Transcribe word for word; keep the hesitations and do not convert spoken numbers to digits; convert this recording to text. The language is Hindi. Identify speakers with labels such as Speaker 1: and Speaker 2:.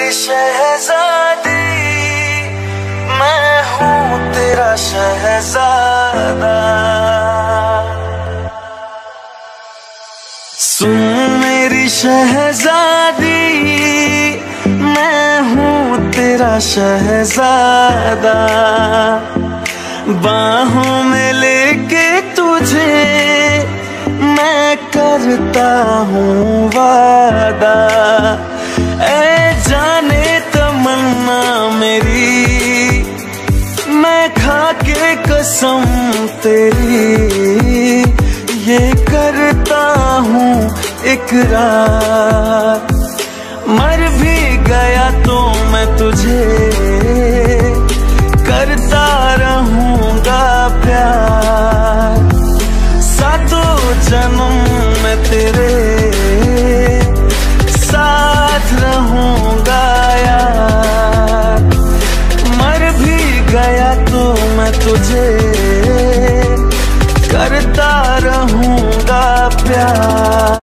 Speaker 1: मेरी शहजादी, मैं हूँ तेरा शहजादा। सुन मेरी शहजादी, मैं हूँ तेरा शहजादा। बाहों में लेके तुझे मैं करता हूँ वादा। ऐ जाने तमन्ना मेरी, मैं खा के कसम तेरी ये करता हूँ इकरार। मर भी गया तो मैं तुझे करता रहूँगा प्यार। सातों जन्म में तेरे साथ रहूँगा यार। मर भी गया तो मैं तुझे करता रहूँगा प्यार।